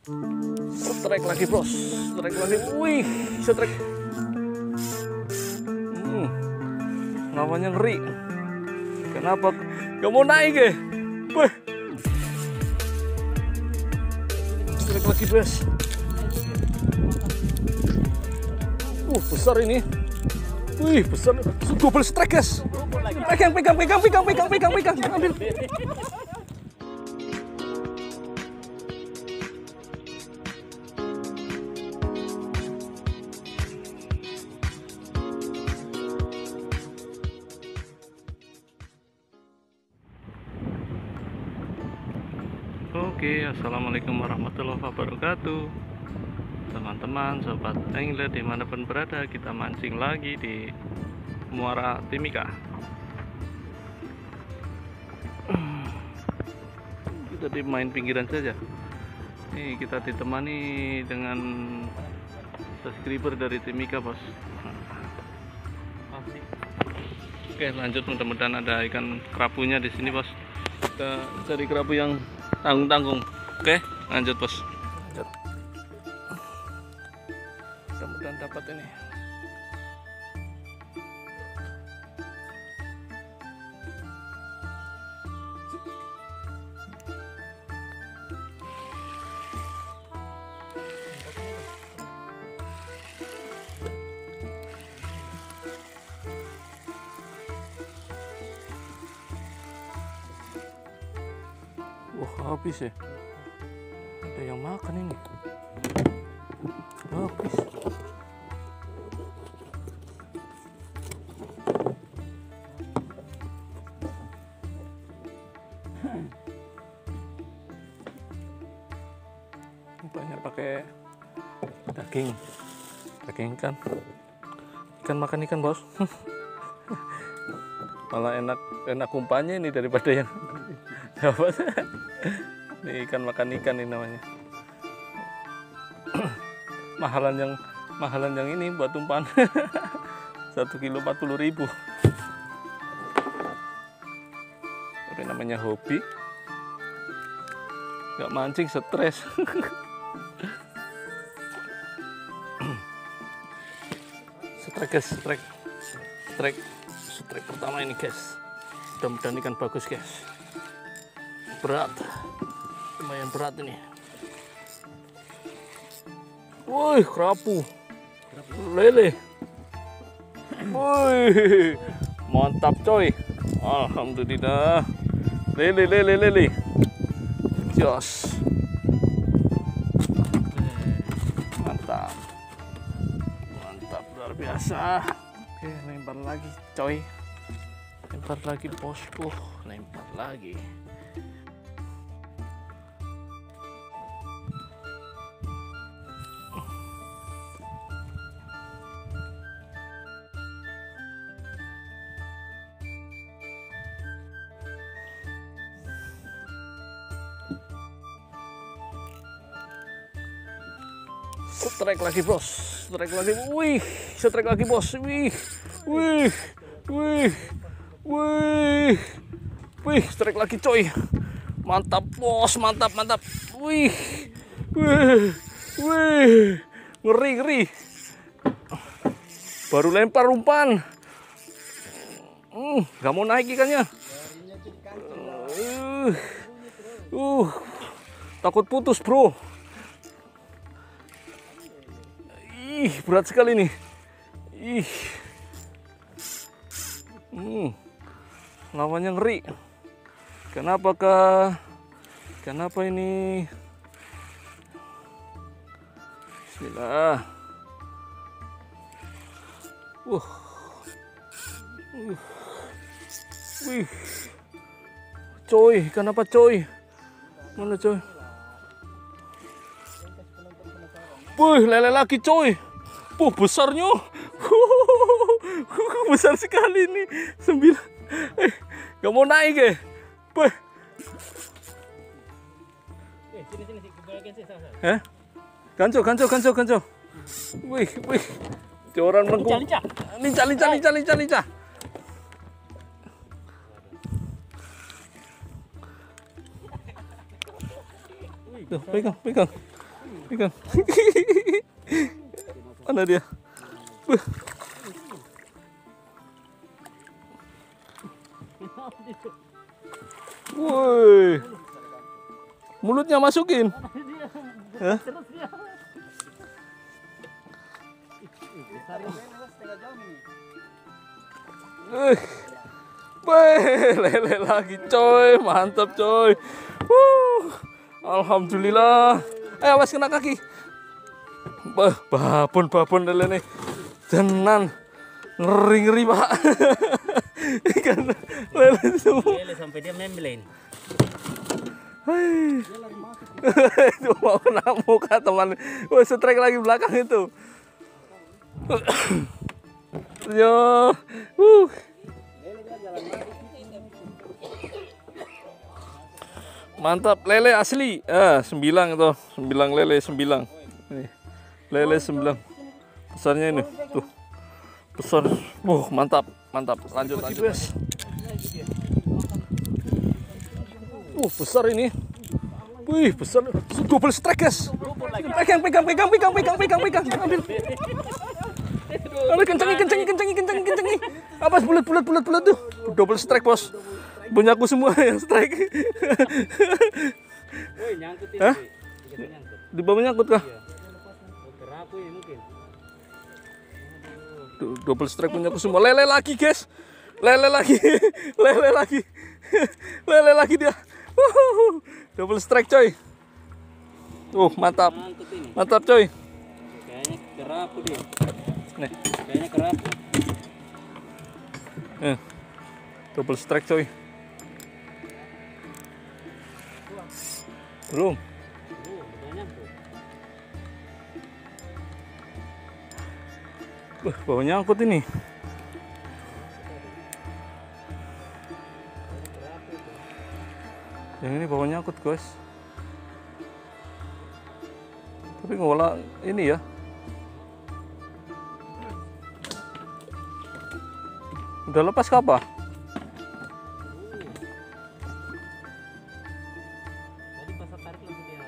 Strike lagi bos, strike lagi. Wih, strike. Lawannya ngeri. Kenapa? Gak mau naik ya? Wih. Strike lagi bos. Besar ini. Wih, besar. Double strike guys. Pegang. Ambil. Oke, assalamualaikum warahmatullahi wabarakatuh, teman-teman, sobat angler dimanapun berada. Kita mancing lagi di Muara Timika. Kita di main pinggiran saja. Nih kita ditemani dengan subscriber dari Timika bos. Oke, lanjut, mudah-mudahan ada ikan kerapunya di sini bos. Kita cari kerapu yang tanggung-tanggung. Oke, lanjut bos. Mudah-mudahan dapat ini. Wah, habis ya. Ada yang makan ini. Habis. Banyak pakai daging ikan makan ikan bos. Malah enak umpannya ini daripada yang dapat. Ini ikan makan ikan ini namanya. mahalan yang ini buat umpan. 1 kilo 40.000. Tapi namanya hobi, nggak mancing stres. Strike guys, strike pertama ini guys. Mudah-mudahan ikan bagus guys. Berat, lumayan berat ini. Woi, kerapu lele. Woi, mantap coy. Alhamdulillah. Lele. Jos. Mantap, luar biasa. Oke, lempar lagi coy. Lempar lagi bosku, lempar lagi. Strike lagi bos, strike lagi. Wih, strike lagi bos. Wih, strike lagi coy. Mantap bos, mantap. Wih, ngeri. Baru lempar umpan. Gak mau naik ikannya. Takut putus bro. Berat sekali nih. Lawannya ngeri. Kenapa ini? Bismillah. Coy, kenapa coy? Mana coy? Lele lagi coy. Besarnya. Besar sekali ini. 9. Gak mau naik ya. Sini. Ganco. Wih. Joran melengkung. Lincah. Tuh, pegang. Ikan. Mana dia? Woi, mulutnya masukin. Hah? Lele lagi coy, mantap coy. Alhamdulillah. Awas kena kaki. Babon lele nih. Tenan. Ngeri pak. Ikan lele semua. Lele sampai dia membelin. Itu mau kena muka teman. Wah, strike lagi belakang itu. Yo. Mantap, lele asli. 9 itu, 9 lele 9. Nih. Lele 9. Besarnya ini. Tuh. Besar. Mantap. Lanjut. Besar ini. Wih, besar. Double strike, guys. Pegang. Ambil. Kencengi. Apa bulat tuh. Double strike, Bos. Punya aku semua yang strike. Woi, nyangkut ini. Hah? Di bawah nyangkut kah? Kerapu ya mungkin. Double strike punya aku semua. Lele lagi, guys. Lele lagi dia. Double strike, coy. Mantap. Mantap, coy. Kayaknya kerapu dia. Nih. Kayaknya kerapu. Double strike, coy. Belum. Bawah nyangkut ini. Yang ini bawah nyangkut, guys. Tapi ngolah ini ya. Udah lepas ke apa? Tadi pas tarik langsung dia.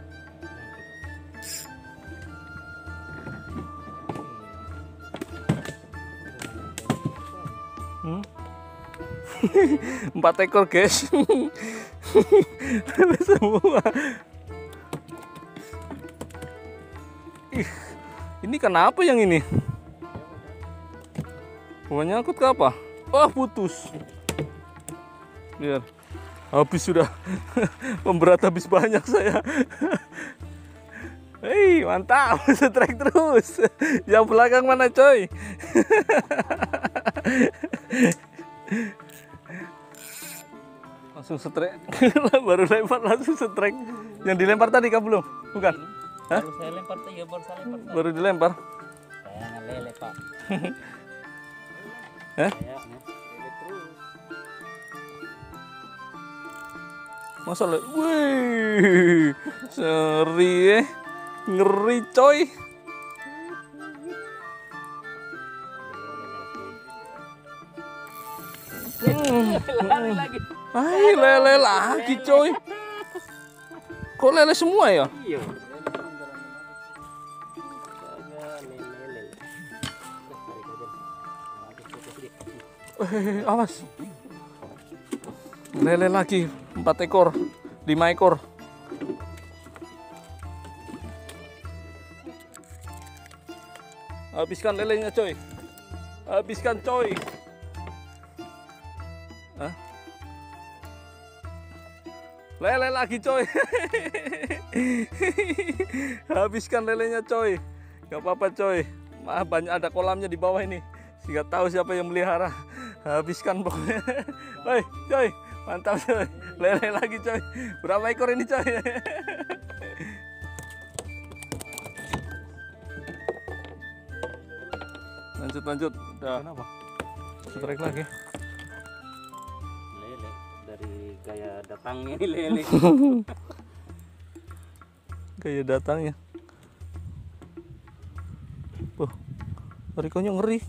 Hmm? 4 ekor, guys. Semua. Ini kenapa yang ini? Bawahnya nyangkut ke apa? Putus. Biar habis sudah. Pemberat habis banyak saya. Hei, mantap. Strike terus. Yang belakang mana, coy? Langsung strike. Baru lempar langsung strike. Yang dilempar tadi kah belum? Bukan? Hah? Baru saya lempar tadi. Baru dilempar. Kayaknya lele, Pak. Hah? Kayaknya lele terus. Masa wih, seri ngeri coy. Lari lagi. Lele lagi coy. Kok lele semua ya? Iya. Awas. Lele lagi 4 ekor, 5 ekor. Habiskan lelenya, coy. Habiskan, coy. Hah? Lele lagi, coy. Habiskan lelenya, coy. Gak apa-apa, coy. Banyak ada kolamnya di bawah ini. Sehingga tahu siapa yang melihara. Habiskan pokoknya. Woi, coy. Mantap, coy. Lele lagi, coy. Berapa ekor ini, coy? Lanjut. Udah. Kenapa? Strike lagi. Lele dari gaya datangnya ini lele. Gaya datangnya. Harikonya ngeri.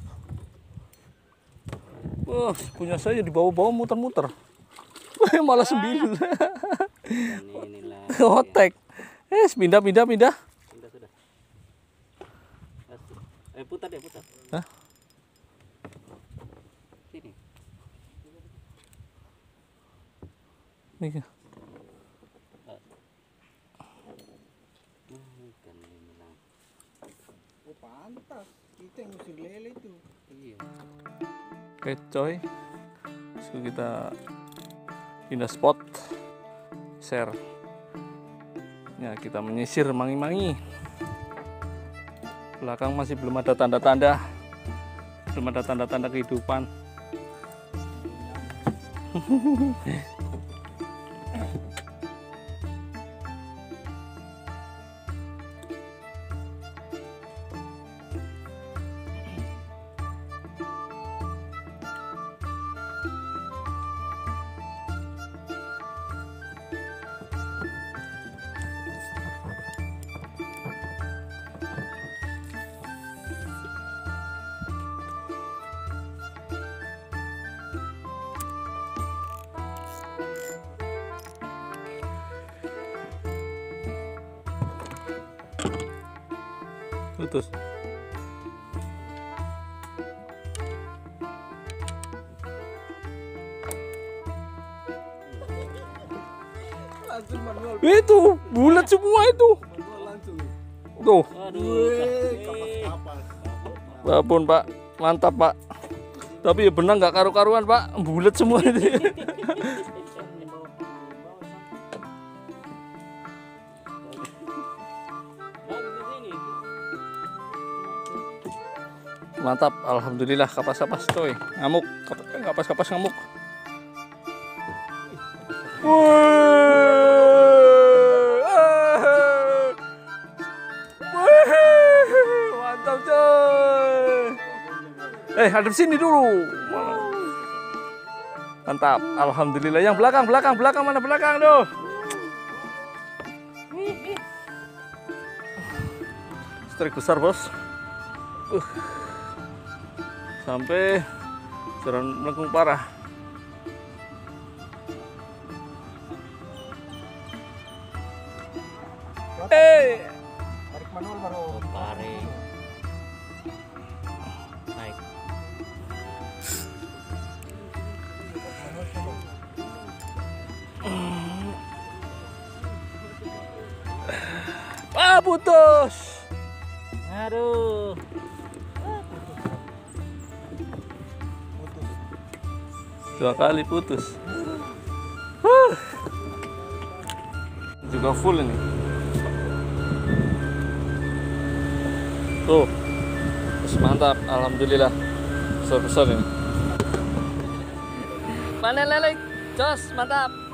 Punya saya di bawah-bawah muter-muter. Malah 9. Otek. Pindah. Putar deh, putar. Hah? Sini. Nih. Ikan ini lah. Oh pantas, kita yang ngusir lele itu. Iya. Oke coy, so, kita pindah spot, share. Ya kita menyisir mangi-mangi. Belakang masih belum ada tanda-tanda, kehidupan. Putus. Langsung manual, Itu bulat semua itu. manual langsung. Tuh, Aduh. Wih, kapas-kapas. babon Pak, mantap Pak. Tapi ya benang nggak karu-karuan Pak, bulat semua itu. Mantap, alhamdulillah kapas-kapas coy. Ngamuk, kapas-kapas ngamuk. Mantap coy. Hadap sini dulu. Mantap, alhamdulillah. Yang belakang mana belakang tuh? Strike besar bos. Sampai jalan melengkung parah. Tarik manual baru. Tarik. Naik. Putus. Aduh. Dua kali putus. Juga full ini. Tuh. Terus mantap, alhamdulillah. Besar-besar ini. Panen lele, jos, mantap.